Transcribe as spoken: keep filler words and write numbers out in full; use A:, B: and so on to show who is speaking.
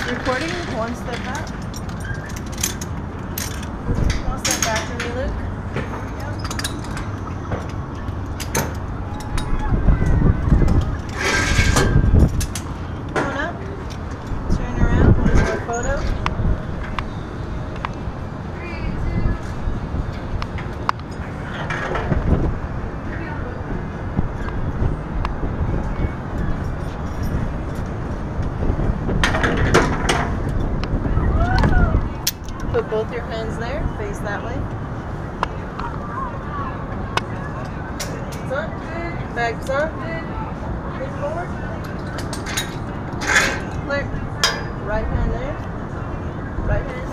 A: Recording, one step back. One step back for me, Luke. Yep. Come on up. Turn around. What is our photo? Put both your hands there, face that way. Up, bags up, lean forward. Clear. Right hand there, right hand.